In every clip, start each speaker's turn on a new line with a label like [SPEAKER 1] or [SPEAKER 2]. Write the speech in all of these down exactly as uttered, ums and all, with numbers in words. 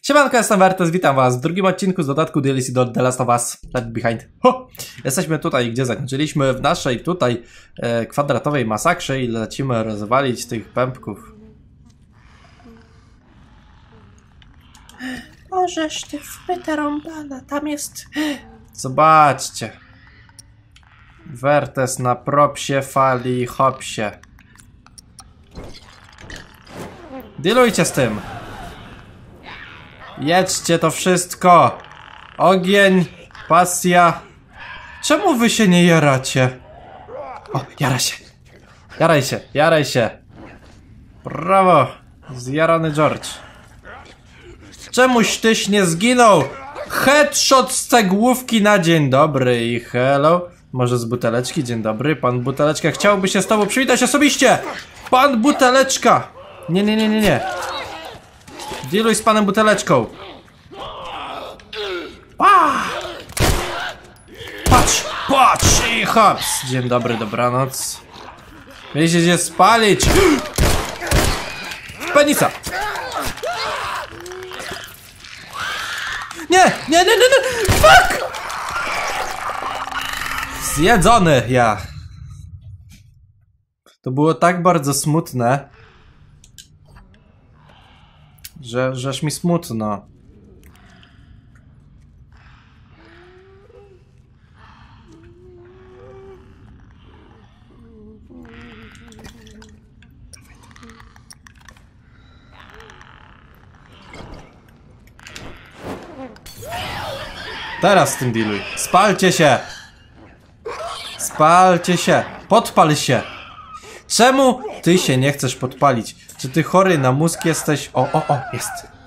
[SPEAKER 1] Siemanko, jestem Wertes, witam was w drugim odcinku z dodatku D L C do The Last of Us Left Behind. Ho! Jesteśmy tutaj, gdzie zakończyliśmy, w naszej tutaj e, kwadratowej masakrze i lecimy rozwalić tych pępków.
[SPEAKER 2] Możesz ty wpyta rąbana, tam jest...
[SPEAKER 1] Zobaczcie. Wertes na propsie, fali, hopsie. Dealujcie z tym. Jedźcie to wszystko. Ogień, pasja. Czemu wy się nie jaracie? O, jara się. Jaraj się, jaraj się. Brawo. Zjarany George. Czemuś tyś nie zginął? Headshot z cegłówki na dzień dobry i hello. Może z buteleczki, dzień dobry. Pan Buteleczka chciałby się z tobą przywitać osobiście. Pan Buteleczka. Nie, nie, nie, nie, nie. Dealuj z panem Buteleczką. A! Patrz, patrz i hops. Dzień dobry, dobranoc. Mieliście się spalić. Penisa. Nie, nie, nie, nie, nie. Fuck! Zjedzony ja. To było tak bardzo smutne, że, żeż mi smutno. Teraz z tym dealuj. Spalcie się. Spalcie się. Podpal się. Czemu ty się nie chcesz podpalić? Czy ty chory na mózg jesteś? O, o, o, jest.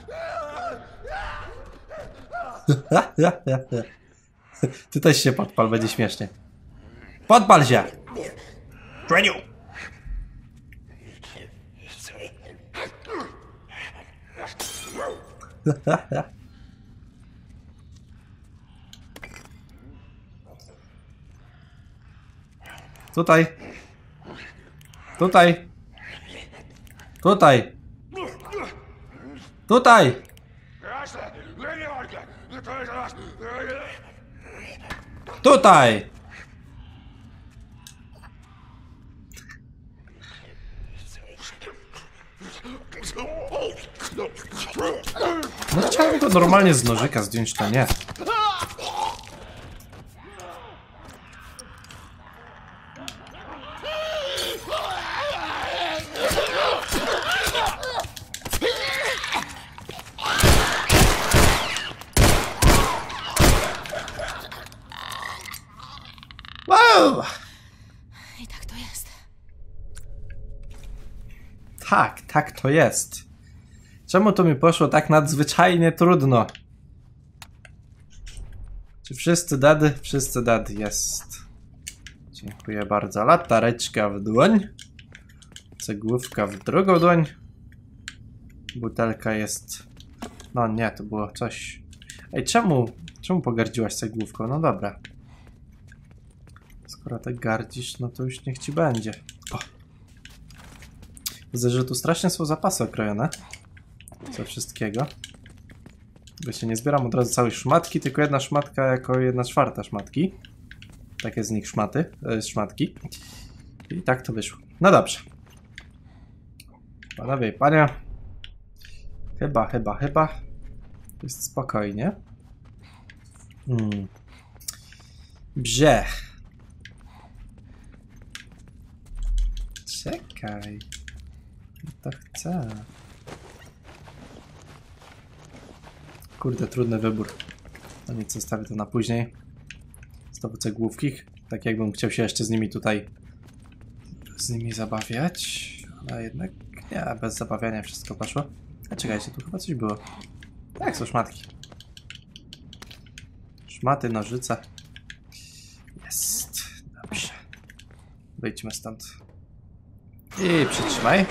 [SPEAKER 1] Ty też się podpal, będzie śmiesznie. Podpal się. Treniu. Tutaj. Tutaj. Tutaj. Tutaj. Tutaj. No chciałem go normalnie z nożyka zdjąć, to nie. Wow!
[SPEAKER 2] I tak to jest.
[SPEAKER 1] Tak, tak to jest. Czemu to mi poszło tak nadzwyczajnie trudno? Czy wszyscy dead? Wszyscy dead, jest. Dziękuję bardzo. Latareczka w dłoń. Cegłówka w drugą dłoń. Butelka jest... No nie, to było coś... Ej, czemu? Czemu pogardziłaś cegłówką? No dobra. Skoro tak gardzisz, no to już niech ci będzie. O. Widzę, że tu strasznie są zapasy okrojone. Ze wszystkiego. Bo się nie zbieram od razu całej szmatki, tylko jedna szmatka jako jedna czwarta szmatki. Takie z nich szmaty, e, szmatki. I tak to wyszło. No dobrze. Panowie i panie. Chyba, chyba, chyba. Jest spokojnie. Hmm. Brzech. Czekaj. To chcę. Kurde, trudny wybór. No nic, zostawię to na później. Znowu cegłówki. Tak jakbym chciał się jeszcze z nimi tutaj z nimi zabawiać. Ale jednak nie, bez zabawiania wszystko poszło. A czekajcie, tu chyba coś było. Tak, są szmatki. Szmaty, nożyce. Jest. Dobrze. Wyjdźmy stąd. I przytrzymaj.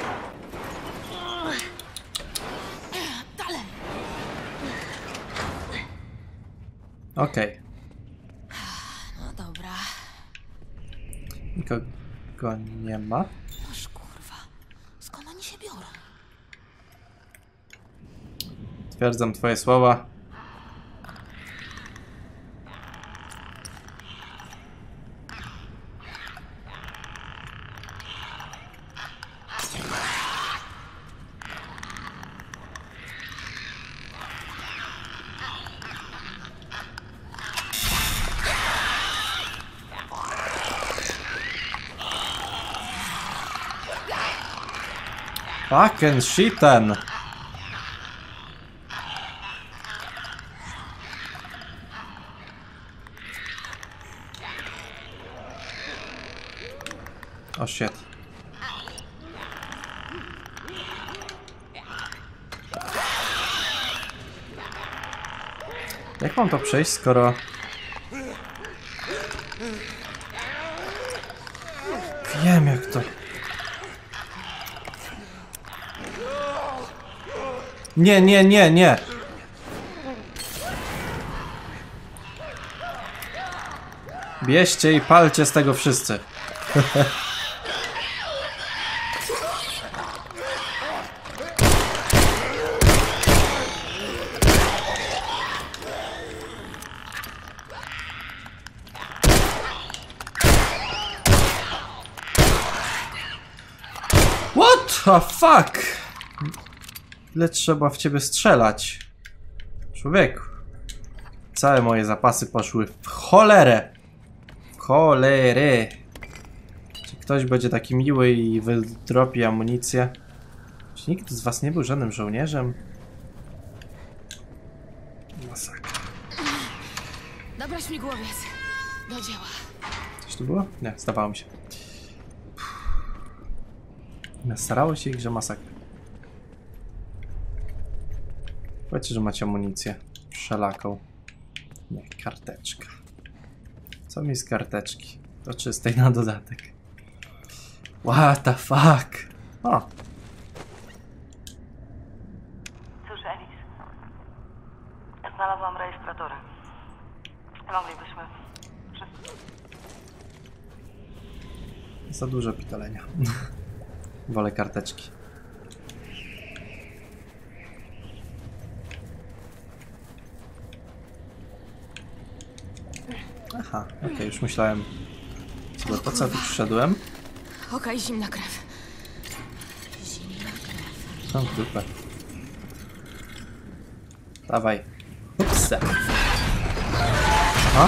[SPEAKER 1] Okej. Okay.
[SPEAKER 2] No dobra.
[SPEAKER 1] Nikogo nie ma.
[SPEAKER 2] Noż kurwa. Skąd oni się biorą?
[SPEAKER 1] Potwierdzam twoje słowa. Fucking shiten! Oh shit. Jak mam to przejść, skoro... Wiem jak to... Nie, nie, nie, nie! Bierzcie i palcie z tego wszyscy. What the fuck? Ile trzeba w ciebie strzelać? Człowieku. Całe moje zapasy poszły w cholerę. W cholerę. Czy ktoś będzie taki miły i wydropi amunicję? Czy nikt z was nie był żadnym żołnierzem? Masakra.
[SPEAKER 2] Dobra, śmigłowiec. Do dzieła.
[SPEAKER 1] Coś tu było? Nie, zdawało mi się. Starało się ich, że masakra. Powiedzcie, że macie amunicję wszelaką. Nie, karteczka. Co mi z karteczki? Do czystej na dodatek. What the fuck? O!
[SPEAKER 3] Cóż, Elis. Znalazłam rejestratora. Moglibyśmy...
[SPEAKER 1] Za dużo pitolenia. Wolę karteczki. Aha, okej, okay, już myślałem. Sobie, po co tu przyszedłem?
[SPEAKER 2] Okej, okay, zimna krew. Zimna krew.
[SPEAKER 1] Są w dupę. Dawaj. Ups. O.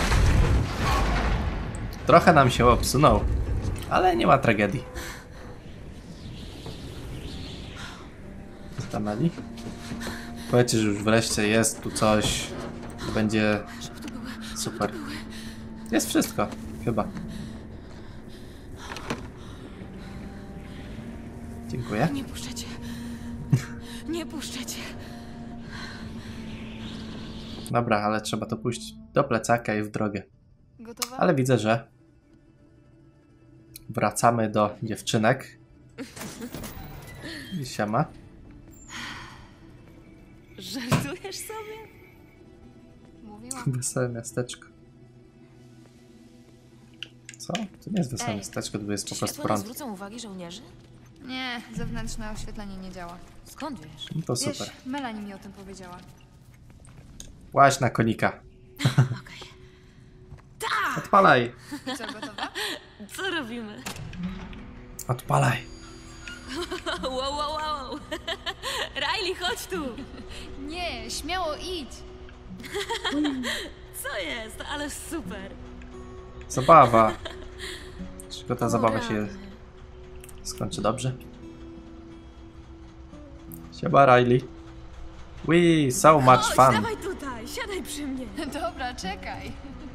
[SPEAKER 1] Trochę nam się obsunął, ale nie ma tragedii. Stanęli? Powiedzcie, że już wreszcie jest tu coś. To będzie super. Jest wszystko, chyba. Dziękuję.
[SPEAKER 2] Nie puszczę cię. Nie puszczę cię.
[SPEAKER 1] Dobra, ale trzeba to pójść do plecaka i w drogę.
[SPEAKER 2] Gotowa?
[SPEAKER 1] Ale widzę, że wracamy do dziewczynek. I siema.
[SPEAKER 2] Żartujesz sobie?
[SPEAKER 4] Mówiłam.
[SPEAKER 1] Wesołe miasteczko. Co? To nie jest wesołe
[SPEAKER 2] Ej,
[SPEAKER 1] miasteczko, to jest
[SPEAKER 2] Czy
[SPEAKER 1] po prostu
[SPEAKER 2] światła nie
[SPEAKER 1] prąd.
[SPEAKER 2] zwrócą uwagi żołnierzy?
[SPEAKER 4] Nie, zewnętrzne oświetlenie nie działa.
[SPEAKER 2] Skąd wiesz?
[SPEAKER 1] No to
[SPEAKER 4] Wiesz,
[SPEAKER 1] super.
[SPEAKER 4] Melanie mi o tym powiedziała.
[SPEAKER 1] Łaź na konika.
[SPEAKER 2] Okej.
[SPEAKER 1] Odpalaj.
[SPEAKER 4] Co, gotowa?
[SPEAKER 2] Co robimy?
[SPEAKER 1] Odpalaj.
[SPEAKER 2] Wow, wow, wow. Riley, chodź tu.
[SPEAKER 4] Nie, śmiało idź!
[SPEAKER 2] Co jest? Ale super.
[SPEAKER 1] Zabawa. Czy ta
[SPEAKER 2] O,
[SPEAKER 1] zabawa się
[SPEAKER 2] rany.
[SPEAKER 1] skończy dobrze? Siema Riley. We so much
[SPEAKER 2] Chodź,
[SPEAKER 1] fun.
[SPEAKER 2] dawaj tutaj, siadaj przy mnie.
[SPEAKER 4] Dobra, czekaj.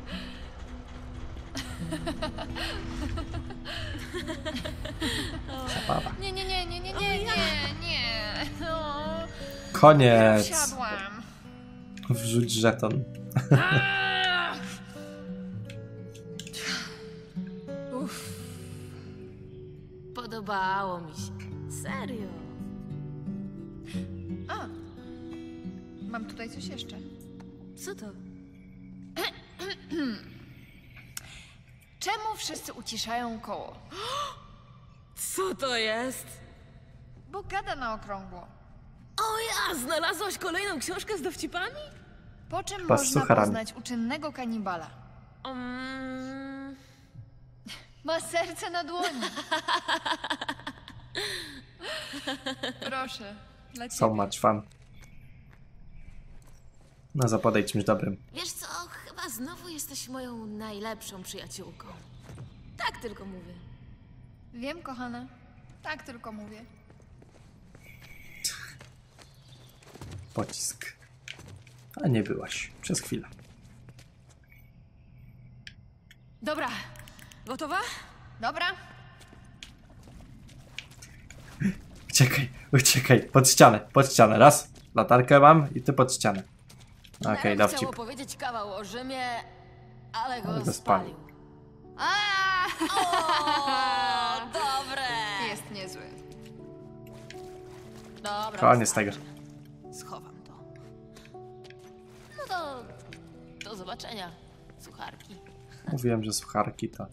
[SPEAKER 1] Zabawa.
[SPEAKER 4] Nie, nie, nie, nie, nie, nie, nie, nie. No,
[SPEAKER 1] Koniec.
[SPEAKER 4] wsiadłam.
[SPEAKER 1] Wrzuć żeton.
[SPEAKER 2] Uff. Podobało mi się. Serio.
[SPEAKER 4] A, mam tutaj coś jeszcze.
[SPEAKER 2] Co to?
[SPEAKER 4] Czemu wszyscy uciszają koło?
[SPEAKER 2] Co to jest?
[SPEAKER 4] Bo gada na okrągło.
[SPEAKER 2] O ja, znalazłaś kolejną książkę z dowcipami?
[SPEAKER 4] Po czym
[SPEAKER 1] Chyba z
[SPEAKER 4] można
[SPEAKER 1] sucharami.
[SPEAKER 4] poznać uczynnego kanibala?
[SPEAKER 2] Um,
[SPEAKER 4] Ma serce na dłoni. Proszę, dla ciebie.
[SPEAKER 1] So much fun. No zapadaj czymś dobrym.
[SPEAKER 2] wiesz co, chyba znowu jesteś moją najlepszą przyjaciółką. Tak tylko mówię.
[SPEAKER 4] Wiem, kochana. Tak tylko mówię.
[SPEAKER 1] Pocisk. A nie byłaś. Przez chwilę.
[SPEAKER 2] Dobra, gotowa?
[SPEAKER 4] Dobra.
[SPEAKER 1] Uciekaj, uciekaj. Pod ścianę, pod ścianę. Raz. Latarkę mam i ty pod ścianę. Okej, okay,
[SPEAKER 2] Chciał
[SPEAKER 1] dowcip.
[SPEAKER 2] opowiedzieć kawał o Rzymie, ale go
[SPEAKER 1] Ale go
[SPEAKER 2] spalił.
[SPEAKER 1] spalił.
[SPEAKER 4] A!
[SPEAKER 2] O, dobre!
[SPEAKER 4] Jest niezły.
[SPEAKER 2] Dobra,
[SPEAKER 1] Koniec tego.
[SPEAKER 2] wystarczy. Schowam to. No to do zobaczenia, sucharki.
[SPEAKER 1] Mówiłem, że sucharki to...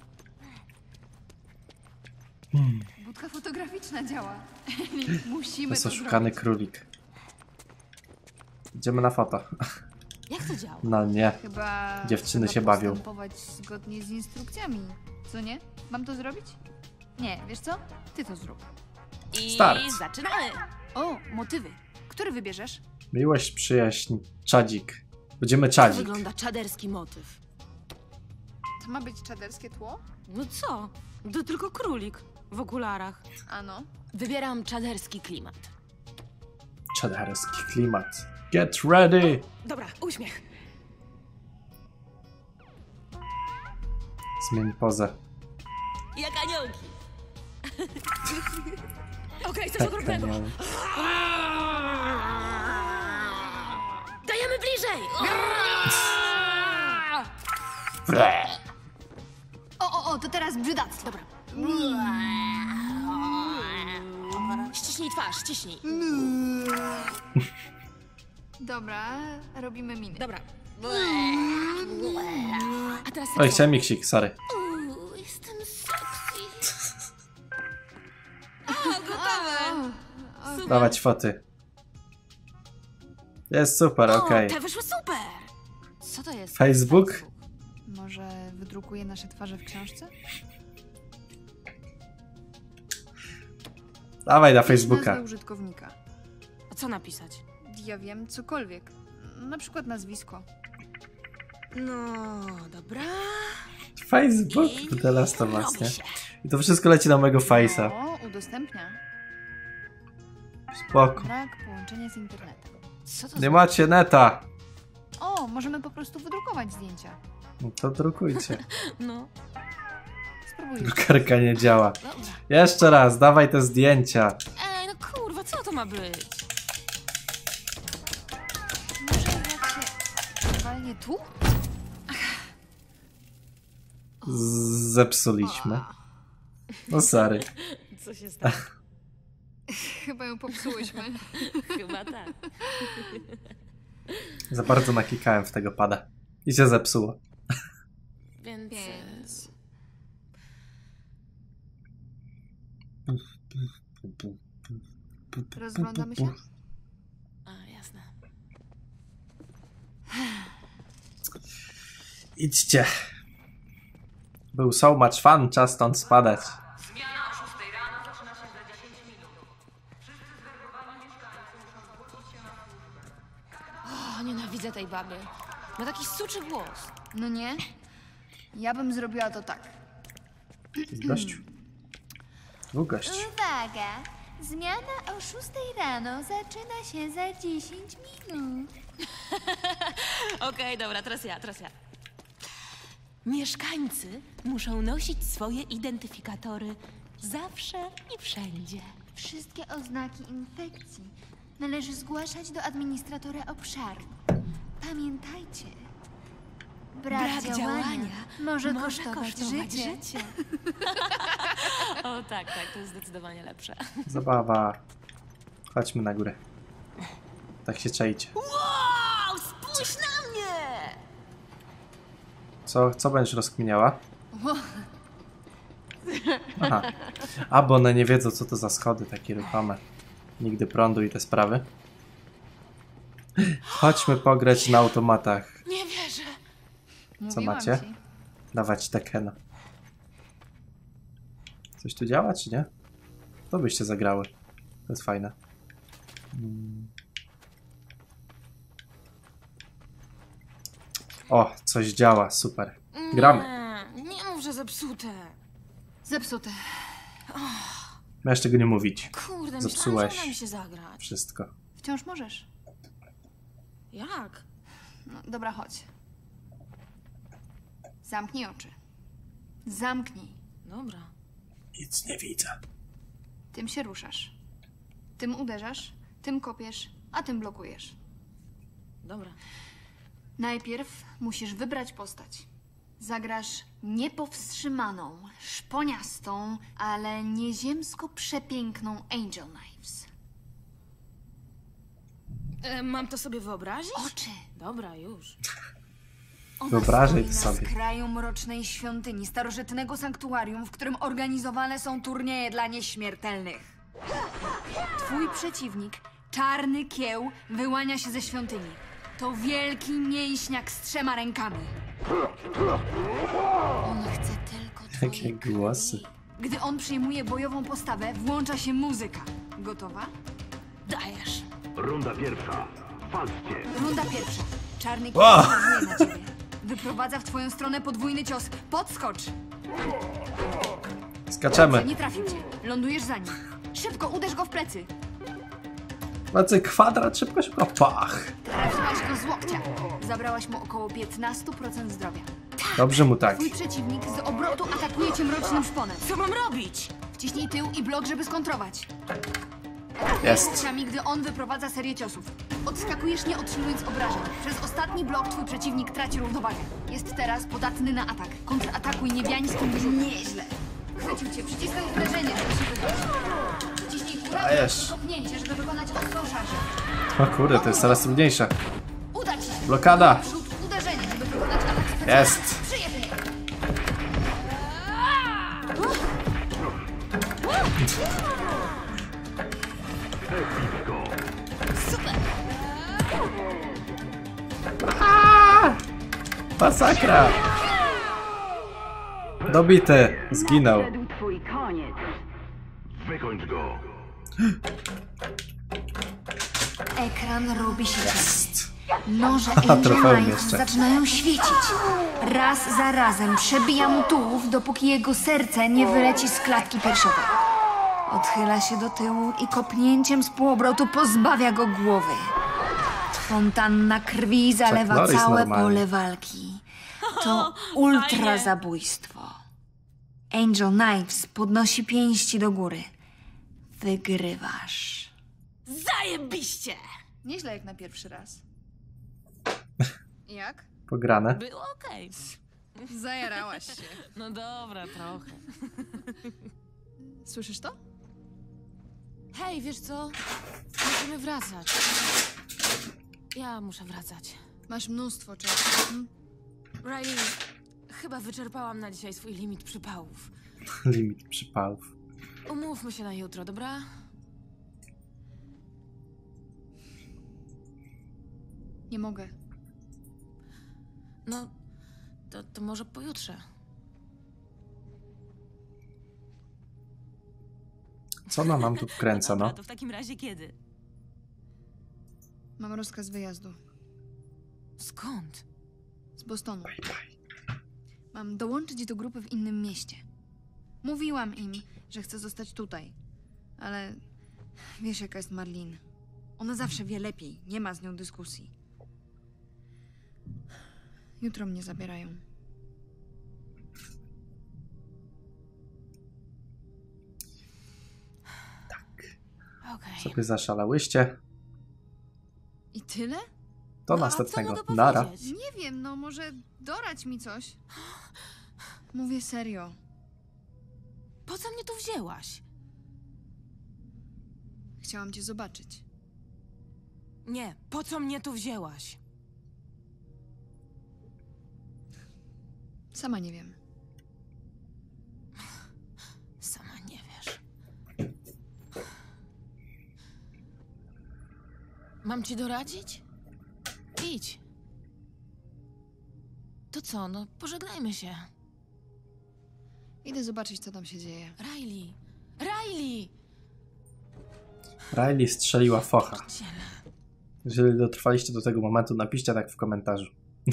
[SPEAKER 4] Budka fotograficzna działa. Musimy
[SPEAKER 1] To jest
[SPEAKER 4] to
[SPEAKER 1] oszukany
[SPEAKER 4] zrobić.
[SPEAKER 1] królik. Idziemy na foto.
[SPEAKER 2] Jak to działa?
[SPEAKER 1] No nie.
[SPEAKER 4] Chyba
[SPEAKER 1] Dziewczyny
[SPEAKER 4] trzeba
[SPEAKER 1] się bawią.
[SPEAKER 4] postępować zgodnie z instrukcjami. Co nie? Mam to zrobić? Nie, wiesz co? Ty to zrób.
[SPEAKER 2] I
[SPEAKER 1] Start.
[SPEAKER 2] zaczynamy!
[SPEAKER 4] O, motywy. Który wybierzesz?
[SPEAKER 1] Miłość, przyjaźń, czadzik. Będziemy
[SPEAKER 2] Jak
[SPEAKER 1] czadzik.
[SPEAKER 2] wygląda czaderski motyw?
[SPEAKER 4] To ma być czaderskie tło?
[SPEAKER 2] No co? To tylko królik w okularach.
[SPEAKER 4] Ano.
[SPEAKER 2] Wybieram czaderski klimat.
[SPEAKER 1] Czaderski klimat. Get ready!
[SPEAKER 2] Dobra, uśmiech.
[SPEAKER 1] Zmień pozę.
[SPEAKER 2] Jak aniołki. Okej, coś
[SPEAKER 1] Tak,
[SPEAKER 2] okropnego.
[SPEAKER 1] anioł.
[SPEAKER 2] Dajemy bliżej!
[SPEAKER 1] Bre.
[SPEAKER 4] O, o, o, to teraz brzydactwo.
[SPEAKER 2] Dobra. Ściśnij twarz, ściśnij.
[SPEAKER 4] Dobra, robimy miny.
[SPEAKER 2] Dobra. A teraz
[SPEAKER 1] Oj, chciałem miksik, sorry.
[SPEAKER 2] Uuu, jestem sexy. Super.
[SPEAKER 1] Dawać foty. Jest super, okej.
[SPEAKER 2] O, te wyszły super. Co to jest?
[SPEAKER 1] Facebook?
[SPEAKER 4] Może wydrukuje nasze twarze w książce?
[SPEAKER 1] Dawaj na
[SPEAKER 4] Nazwę
[SPEAKER 1] Facebooka.
[SPEAKER 4] użytkownika.
[SPEAKER 2] A co napisać?
[SPEAKER 4] Ja wiem, cokolwiek. Na przykład nazwisko.
[SPEAKER 2] No, dobra.
[SPEAKER 1] Facebook?
[SPEAKER 2] I
[SPEAKER 1] To teraz to masz,
[SPEAKER 2] robi
[SPEAKER 1] nie?
[SPEAKER 2] się.
[SPEAKER 1] I to wszystko leci na mojego face'a.
[SPEAKER 4] O, udostępnia.
[SPEAKER 1] Spoko.
[SPEAKER 4] Brak połączenia z internetem.
[SPEAKER 2] Co to
[SPEAKER 1] Nie
[SPEAKER 2] za...
[SPEAKER 1] macie neta.
[SPEAKER 4] O, możemy po prostu wydrukować zdjęcia.
[SPEAKER 1] No to drukujcie.
[SPEAKER 2] No,
[SPEAKER 4] Spróbuj.
[SPEAKER 1] Drukarka nie działa.
[SPEAKER 2] dobra.
[SPEAKER 1] Jeszcze raz, dawaj te zdjęcia.
[SPEAKER 2] Ej, no kurwa, co to ma być?
[SPEAKER 4] Może jak się walnie tu?
[SPEAKER 1] Z- Zepsuliśmy. No sorry.
[SPEAKER 2] Co się stało?
[SPEAKER 4] Chyba ją popsułyśmy.
[SPEAKER 2] Chyba tak.
[SPEAKER 1] Za bardzo naklikałem w tego pada. I się zepsuło.
[SPEAKER 2] Więc...
[SPEAKER 4] Więc... Rozglądamy się?
[SPEAKER 2] A, jasne.
[SPEAKER 1] Idźcie. Był so much fun, czas stąd spadać.
[SPEAKER 3] Zmiana o szóstej rano zaczyna się za dziesięć minut. Wszyscy zwerbowani mieszkańcy muszą zgłosić się na służbę.
[SPEAKER 2] O, nienawidzę tej baby. Ma taki suczy głos.
[SPEAKER 4] No nie? Ja bym zrobiła to tak.
[SPEAKER 1] Jest gościu. Dwóch gości.
[SPEAKER 5] Uwaga! Zmiana o szóstej rano zaczyna się za dziesięć minut.
[SPEAKER 2] Okej, dobra, teraz ja, teraz ja. Mieszkańcy muszą nosić swoje identyfikatory zawsze i wszędzie.
[SPEAKER 5] Wszystkie oznaki infekcji należy zgłaszać do administratora obszaru. Pamiętajcie, brak,
[SPEAKER 2] Brak
[SPEAKER 5] działania,
[SPEAKER 2] działania
[SPEAKER 5] może,
[SPEAKER 2] Może
[SPEAKER 5] kosztować,
[SPEAKER 2] kosztować
[SPEAKER 5] życie.
[SPEAKER 2] życie. O tak, tak, to jest zdecydowanie lepsze.
[SPEAKER 1] Zabawa. Chodźmy na górę. Tak się czaicie.
[SPEAKER 2] Wow, spójrz na mnie!
[SPEAKER 1] Co, co będziesz rozkminiała? Aha. A, bo one nie wiedzą, co to za schody takie ruchome. Nigdy prądu i te sprawy. Chodźmy pograć na automatach.
[SPEAKER 2] Nie wierzę.
[SPEAKER 4] Mówiłam
[SPEAKER 1] macie?
[SPEAKER 4] ci.
[SPEAKER 1] Dawać Tekena. Coś tu działa, czy nie? To byście zagrały. To jest fajne. Mm. O, coś działa, super. Gramy.
[SPEAKER 2] Nie, nie mów, że zepsute.
[SPEAKER 4] Zepsute.
[SPEAKER 1] Miałeś tego nie mówić.
[SPEAKER 2] Kurde, myślałam,
[SPEAKER 1] Zepsułeś.
[SPEAKER 2] że uda mi się zagrać.
[SPEAKER 1] Wszystko.
[SPEAKER 4] Wciąż możesz.
[SPEAKER 2] Jak?
[SPEAKER 4] No, dobra, chodź. Zamknij oczy. Zamknij.
[SPEAKER 2] Dobra.
[SPEAKER 1] Nic nie widzę.
[SPEAKER 4] Tym się ruszasz. Tym uderzasz, tym kopiesz, a tym blokujesz.
[SPEAKER 2] Dobra.
[SPEAKER 4] Najpierw musisz wybrać postać. Zagrasz niepowstrzymaną, szponiastą, ale nieziemsko przepiękną Angel Knives.
[SPEAKER 2] E, mam to sobie wyobrazić?
[SPEAKER 4] Oczy!
[SPEAKER 2] Dobra, już.
[SPEAKER 4] Ona
[SPEAKER 1] Wyobrażaj
[SPEAKER 4] stoi
[SPEAKER 1] to
[SPEAKER 4] na
[SPEAKER 1] sobie.
[SPEAKER 4] skraju mrocznej świątyni, starożytnego sanktuarium, w którym organizowane są turnieje dla nieśmiertelnych. Twój przeciwnik, czarny kieł, wyłania się ze świątyni. To wielki mięśniak z trzema rękami. On chce tylko twojej
[SPEAKER 1] Jakie głosy.
[SPEAKER 4] krwi. Gdy on przyjmuje bojową postawę, włącza się muzyka. Gotowa?
[SPEAKER 2] Dajesz.
[SPEAKER 6] Runda pierwsza. Walczcie.
[SPEAKER 4] Runda pierwsza. Czarny kieł
[SPEAKER 1] Wow.
[SPEAKER 4] reaguje na ciebie. Wyprowadza w twoją stronę podwójny cios. Podskocz!
[SPEAKER 1] Skaczemy.
[SPEAKER 4] Nie trafił cię. Lądujesz za nim. Szybko, uderz go w plecy.
[SPEAKER 1] Macie kwadrat, szybko, szybko. Pach.
[SPEAKER 4] Trafiłaś go z łokcia. Zabrałaś mu około piętnaście procent zdrowia.
[SPEAKER 1] Dobrze mu tak.
[SPEAKER 4] Twój przeciwnik z obrotu atakuje cię mrocznym szponem.
[SPEAKER 2] Co mam robić?
[SPEAKER 4] Wciśnij tył i blok, żeby skontrować.
[SPEAKER 1] Jest.
[SPEAKER 4] Łokciami, gdy on wyprowadza serię ciosów. Odskakujesz, nie otrzymując obrażeń. Przez ostatni blok twój przeciwnik traci równowagę. Jest teraz podatny na atak. Kontratakuj niebiańskim nieźle. Chwycił cię, przyciskaj uderzenie, żeby się wybrać. Wciśnij kurację
[SPEAKER 1] Dajesz.
[SPEAKER 4] i kopnięcie, żeby wykonać ostrą szarżę.
[SPEAKER 1] O kurde, to jest coraz trudniejsze.
[SPEAKER 4] Uda ci się.
[SPEAKER 1] Blokada.
[SPEAKER 4] Przód, uderzenie, żeby wykonać atak specjalny.
[SPEAKER 1] Jest.
[SPEAKER 4] Przyjemnie.
[SPEAKER 1] Masakra. Dobity. Zginął.
[SPEAKER 3] Twój koniec.
[SPEAKER 6] Wykończ go.
[SPEAKER 4] Ekran robi się
[SPEAKER 1] Jest.
[SPEAKER 4] Noże
[SPEAKER 1] trofeum
[SPEAKER 4] Angel Knives
[SPEAKER 1] jeszcze.
[SPEAKER 4] zaczynają świecić. Raz za razem przebija mu tułów, dopóki jego serce nie wyleci z klatki piersiowej. Odchyla się do tyłu i kopnięciem z półobrotu pozbawia go głowy. Fontanna krwi zalewa
[SPEAKER 1] Norris
[SPEAKER 4] całe
[SPEAKER 1] normalnie.
[SPEAKER 4] pole walki. To ultra zabójstwo. Angel Knives podnosi pięści do góry. Wygrywasz.
[SPEAKER 2] Zajebiście!
[SPEAKER 4] Nieźle jak na pierwszy raz. Jak?
[SPEAKER 1] Pograne.
[SPEAKER 2] Było okej.
[SPEAKER 4] Zajarałaś się.
[SPEAKER 2] No dobra, trochę.
[SPEAKER 4] Słyszysz to?
[SPEAKER 2] Hej, wiesz co? Musimy wracać. Ja muszę wracać.
[SPEAKER 4] Masz mnóstwo czasu. Hmm?
[SPEAKER 2] Riley, chyba wyczerpałam na dzisiaj swój limit przypałów.
[SPEAKER 1] Limit przypałów.
[SPEAKER 2] Umówmy się na jutro, dobra?
[SPEAKER 4] Nie mogę.
[SPEAKER 2] No, to, to może pojutrze.
[SPEAKER 1] Co ona nam tu wkręca, no?
[SPEAKER 2] To w takim razie kiedy?
[SPEAKER 4] Mam rozkaz wyjazdu.
[SPEAKER 2] Skąd?
[SPEAKER 4] Z Bostonu. Mam dołączyć do grupy w innym mieście. Mówiłam im, że chcę zostać tutaj. Ale wiesz, jaka jest Marlene. Ona zawsze wie lepiej. Nie ma z nią dyskusji. Jutro mnie zabierają.
[SPEAKER 2] Okej.
[SPEAKER 1] Sobie zaszalałyście.
[SPEAKER 4] I tyle?
[SPEAKER 1] Do
[SPEAKER 2] No, a co
[SPEAKER 1] następnego.
[SPEAKER 2] mogę
[SPEAKER 1] Nara.
[SPEAKER 2] powiedzieć?
[SPEAKER 4] Nie wiem, no może dorać mi coś. Mówię serio.
[SPEAKER 2] Po co mnie tu wzięłaś?
[SPEAKER 4] Chciałam cię zobaczyć.
[SPEAKER 2] Nie, po co mnie tu wzięłaś?
[SPEAKER 4] Sama nie wiem.
[SPEAKER 2] Sama nie wiesz. Mam ci doradzić? Idź. To co, no pożegnajmy się.
[SPEAKER 4] Idę zobaczyć, co tam się dzieje.
[SPEAKER 2] Riley! Riley!
[SPEAKER 1] Riley strzeliła focha.
[SPEAKER 2] Pierdziele.
[SPEAKER 1] Jeżeli dotrwaliście do tego momentu, napiszcie tak w komentarzu.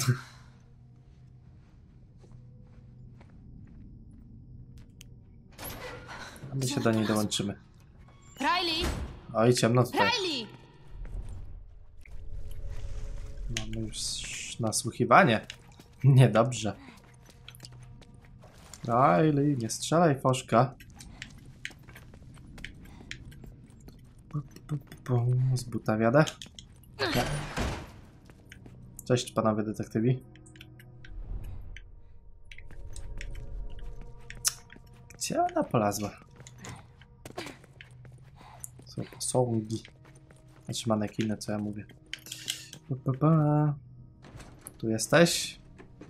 [SPEAKER 1] A my się do niej dołączymy.
[SPEAKER 2] Riley!
[SPEAKER 1] Oj, ciemno tutaj.
[SPEAKER 2] Riley!
[SPEAKER 1] Mamy już nasłuchiwanie. Niedobrze. Riley, nie strzelaj, foszka. Z buta wiadę. Nie. Cześć, panowie detektywi. Gdzie ona polazła? Co to sągi? Znaczy manekiny, co ja mówię. Pa, pa, pa. Tu jesteś?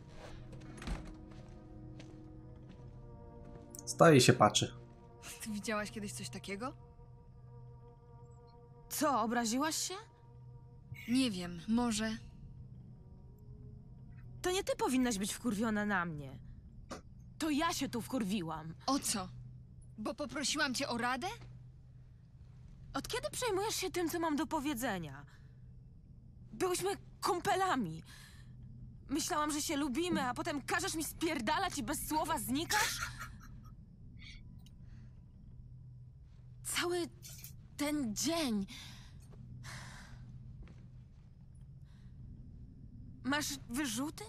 [SPEAKER 1] Stoi i się patrzy.
[SPEAKER 4] Ty widziałaś kiedyś coś takiego?
[SPEAKER 2] Co, obraziłaś się?
[SPEAKER 4] Nie wiem, może.
[SPEAKER 2] To nie ty powinnaś być wkurwiona na mnie. To ja się tu wkurwiłam.
[SPEAKER 4] O co? Bo poprosiłam cię o radę?
[SPEAKER 2] Od kiedy przejmujesz się tym, co mam do powiedzenia? Byłyśmy kumpelami. Myślałam, że się lubimy, a potem każesz mi spierdalać i bez słowa znikasz? Cały ten dzień... Masz wyrzuty?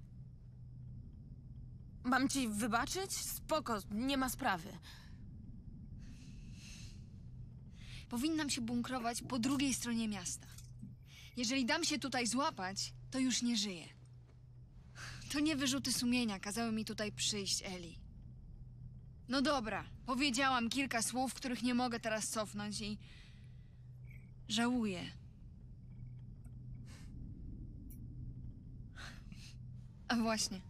[SPEAKER 2] Mam ci wybaczyć? Spoko, nie ma sprawy.
[SPEAKER 4] Powinnam się bunkrować po drugiej stronie miasta. Jeżeli dam się tutaj złapać, to już nie żyję. To nie wyrzuty sumienia kazały mi tutaj przyjść, Eli. No dobra, powiedziałam kilka słów, których nie mogę teraz cofnąć i... żałuję. A właśnie.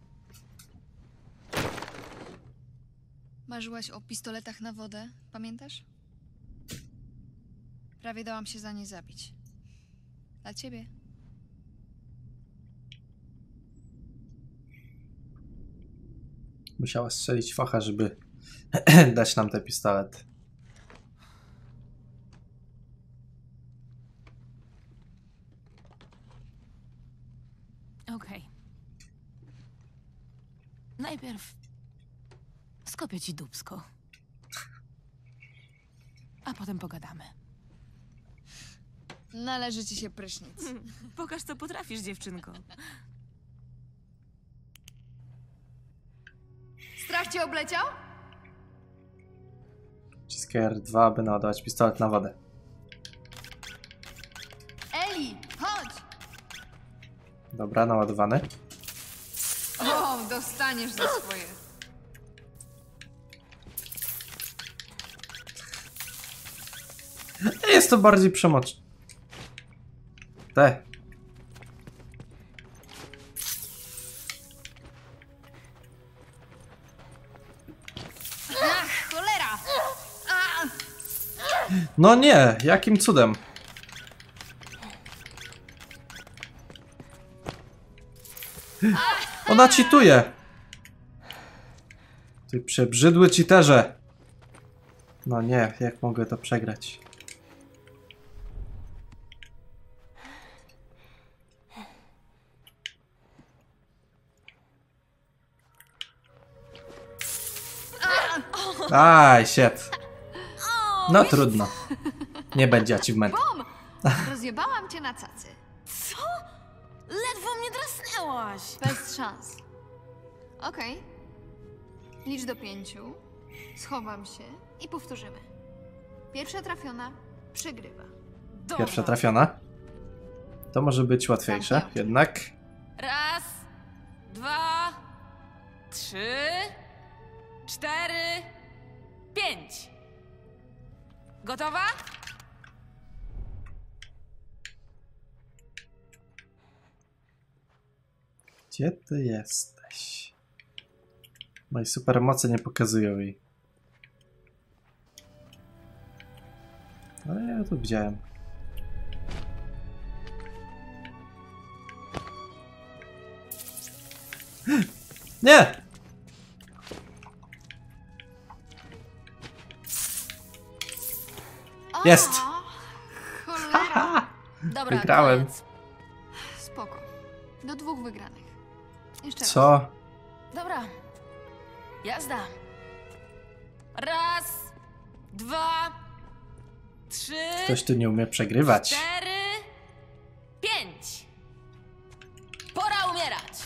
[SPEAKER 4] Marzyłaś o pistoletach na wodę, pamiętasz? Prawie dałam się za nie zabić. Dla ciebie.
[SPEAKER 1] Musiała strzelić focha, żeby dać nam te pistolety.
[SPEAKER 2] Okej. Najpierw skopię ci dupsko. A potem pogadamy.
[SPEAKER 4] Należy ci się prysznic.
[SPEAKER 2] Pokaż, co potrafisz, dziewczynko.
[SPEAKER 4] Strach cię obleciał?
[SPEAKER 1] Wciskaj R dwa, aby naładować pistolet na wodę.
[SPEAKER 4] Eli, chodź!
[SPEAKER 1] Dobra, naładowany.
[SPEAKER 4] O, dostaniesz za swoje.
[SPEAKER 1] Jest to bardziej przemoczne. Te.
[SPEAKER 4] Ach, cholera! A!
[SPEAKER 1] No nie, jakim cudem? Ona cheatuje. Ty przebrzydły cheaterze. No nie, jak mogę to przegrać? Aj, shit. No trudno. Nie będzie achievementu.
[SPEAKER 4] Bum! Rozjebałam cię na cacy.
[SPEAKER 2] Co? Ledwo mnie drasnęłaś.
[SPEAKER 4] Bez szans. Okej. Licz do pięciu. Schowam się i powtórzymy. Pierwsza trafiona przegrywa.
[SPEAKER 2] Dobra.
[SPEAKER 1] Pierwsza trafiona. To może być łatwiejsze,
[SPEAKER 4] Zamknij oczy.
[SPEAKER 1] jednak.
[SPEAKER 2] Raz, dwa, trzy, cztery, pięć. Gotowa?
[SPEAKER 1] Gdzie ty jesteś? Moje supermoce nie pokazują jej. Ale ja to widziałem. Nie! Jest!
[SPEAKER 4] Cholera. Dobra,
[SPEAKER 1] Wygrałem.
[SPEAKER 4] koniec. Spoko. Do dwóch wygranych. Jeszcze raz.
[SPEAKER 1] Co?
[SPEAKER 2] Dobra. Jazda. Raz, dwa, trzy,
[SPEAKER 1] Ktoś tu nie umie przegrywać.
[SPEAKER 2] cztery, pięć. Pora umierać.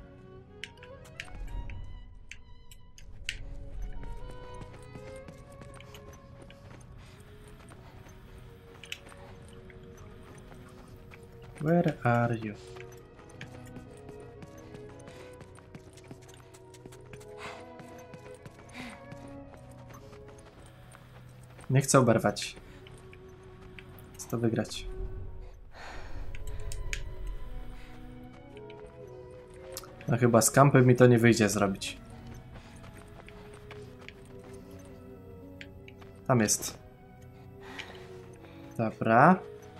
[SPEAKER 1] Where are you? Nie chcę oberwać. Chcę to wygrać. No chyba z kampem mi to nie wyjdzie zrobić. Tam jest. Dobra.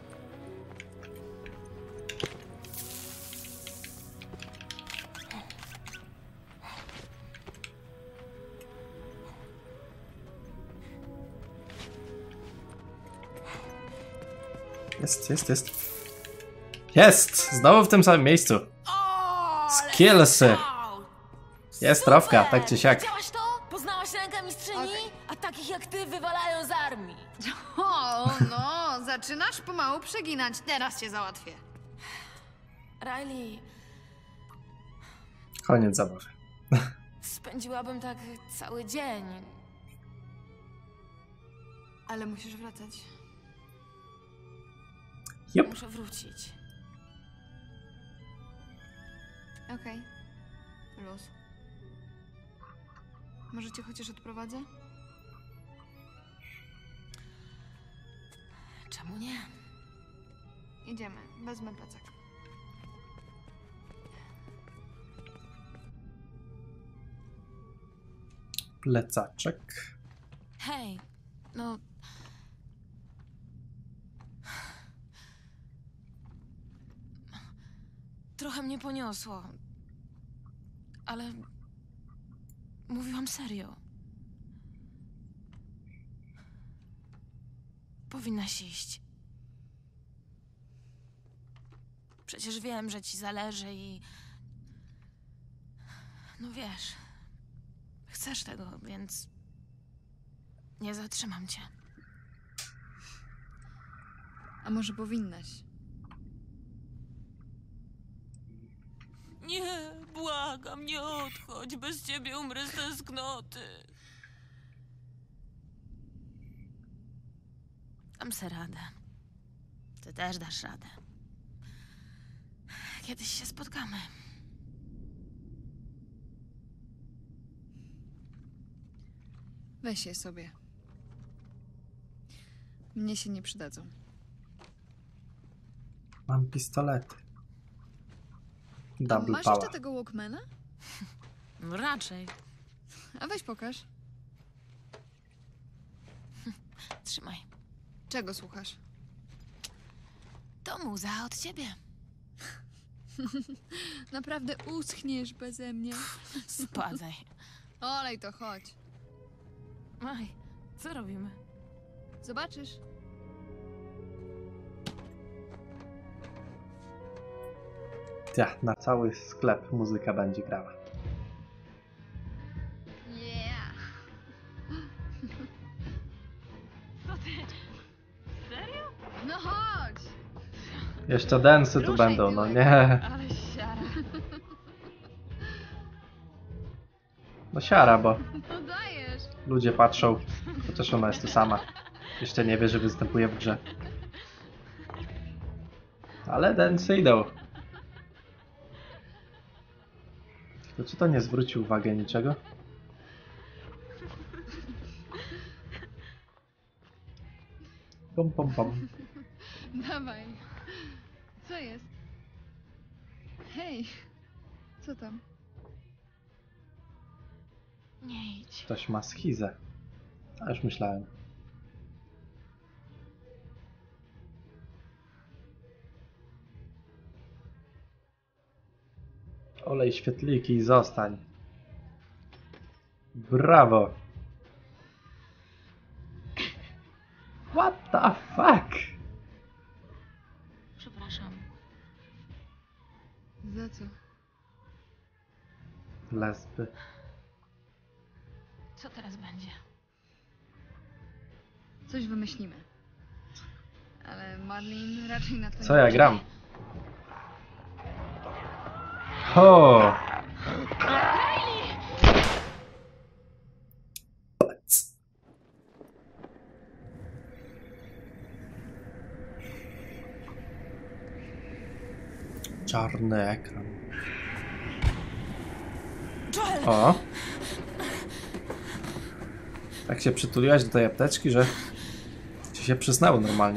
[SPEAKER 1] Jest, jest, jest. Jest! Znowu w tym samym miejscu.
[SPEAKER 2] O,
[SPEAKER 1] Skillsy. Jest trofka, tak czy siak.
[SPEAKER 2] Widziałaś to? Poznałaś rękę mistrzyni?
[SPEAKER 4] Okej.
[SPEAKER 2] A takich jak ty wywalają z armii.
[SPEAKER 4] O, no, zaczynasz pomału przeginać. Teraz cię załatwię.
[SPEAKER 2] Riley,
[SPEAKER 1] Koniec zabawy.
[SPEAKER 2] spędziłabym tak cały dzień.
[SPEAKER 4] Ale musisz wracać.
[SPEAKER 1] Jup.
[SPEAKER 2] Muszę wrócić.
[SPEAKER 4] Okej. Luz. Może cię chociaż odprowadzę?
[SPEAKER 2] Czemu nie?
[SPEAKER 4] Idziemy. Wezmę plecak.
[SPEAKER 1] Plecaczek.
[SPEAKER 2] Hej, no... Trochę mnie poniosło. Ale... Mówiłam serio. Powinnaś iść. Przecież wiem, że ci zależy i... No wiesz... Chcesz tego, więc... Nie zatrzymam cię.
[SPEAKER 4] A może powinnaś?
[SPEAKER 2] Nie, błagam, nie odchodź. Bez ciebie umrę z tęsknoty. Dam se radę. Ty też dasz radę. Kiedyś się spotkamy.
[SPEAKER 4] Weź je sobie. Mnie się nie przydadzą.
[SPEAKER 1] Mam pistolety.
[SPEAKER 4] A
[SPEAKER 1] Double
[SPEAKER 4] masz
[SPEAKER 1] power.
[SPEAKER 4] jeszcze tego Walkmana?
[SPEAKER 2] No raczej.
[SPEAKER 4] A weź pokaż.
[SPEAKER 2] Trzymaj.
[SPEAKER 4] Czego słuchasz?
[SPEAKER 2] To muza od ciebie.
[SPEAKER 4] Naprawdę uschniesz beze mnie.
[SPEAKER 2] Spadaj.
[SPEAKER 4] Olej to, chodź.
[SPEAKER 2] Aj, co robimy?
[SPEAKER 4] Zobaczysz.
[SPEAKER 1] Ja, na cały sklep muzyka będzie grała.
[SPEAKER 4] Yeah.
[SPEAKER 2] Co ty? Serio?
[SPEAKER 4] No chodź.
[SPEAKER 1] Jeszcze densy tu
[SPEAKER 4] Ruszaj
[SPEAKER 1] będą, no
[SPEAKER 4] tyłek.
[SPEAKER 1] nie.
[SPEAKER 2] Ale siara.
[SPEAKER 1] No siara, bo
[SPEAKER 4] No dajesz.
[SPEAKER 1] ludzie patrzą, chociaż ona jest tu sama. Jeszcze nie wie, że występuje w grze. Ale densy idą. To czy to nie zwróci uwagi niczego? Pom pom pom.
[SPEAKER 4] Dawaj. Co jest? Hej. Co tam?
[SPEAKER 2] Nie idź.
[SPEAKER 1] Ktoś ma schizę. A już myślałem. Olej świetliki i zostań. Brawo. What the fuck?
[SPEAKER 2] Przepraszam.
[SPEAKER 4] Za co?
[SPEAKER 1] Lesby.
[SPEAKER 2] Co teraz będzie?
[SPEAKER 4] Coś wymyślimy. Ale Marlin raczej na to
[SPEAKER 1] Co
[SPEAKER 4] nie...
[SPEAKER 1] ja gram? Ho! Pac. Czarny ekran.
[SPEAKER 2] Joel!
[SPEAKER 1] O! Tak się przytuliłaś do tej apteczki, że ci się przysnęło normalnie.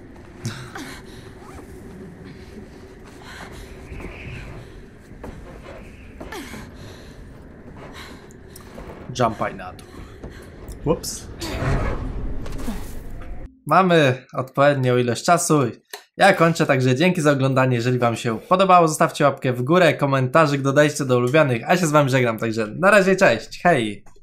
[SPEAKER 1] Jumpaj na dół. Ups. Mamy odpowiednią ilość czasu. Ja kończę, także dzięki za oglądanie. Jeżeli wam się podobało, zostawcie łapkę w górę, komentarzyk dodajcie do ulubianych, a się z wami żegnam. Także na razie, cześć, hej!